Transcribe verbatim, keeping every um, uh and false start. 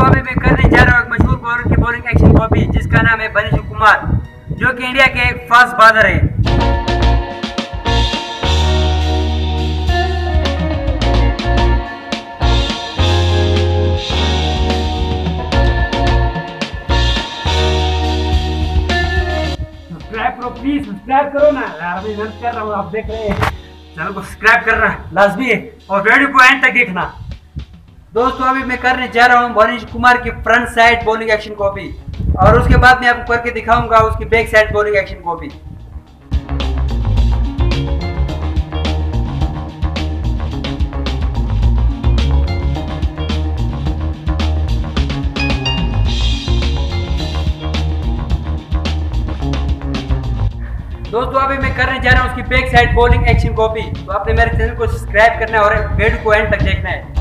अभी मैं करने जा रहा हूँ एक मशहूर बॉलर की बॉलिंग एक्शन कॉपी जिसका नाम है भुवनेश्वर कुमार, जो कि इंडिया के एक फास्ट बॉलर है। सब्सक्राइब करो प्लीज, सब्सक्राइब करो ना यार, मैं मेहनत कर रहा हूँ, आप देख रहे हैं। चैनल को सब्सक्राइब करना लाजमी है और वीडियो को एंड तक देखना। दोस्तों अभी मैं करने जा रहा हूँ भुवनेश्वर कुमार की front side bowling action copy और उसके बाद मैं आपको करके दिखाऊंगा उसकी back side bowling action copy. दोस्तों अभी मैं करने जा रहा हूँ उसकी back side bowling action copy. तो आपने मेरे चैनल को सब्सक्राइब करना है और वीडियो को एंड तक देखना है।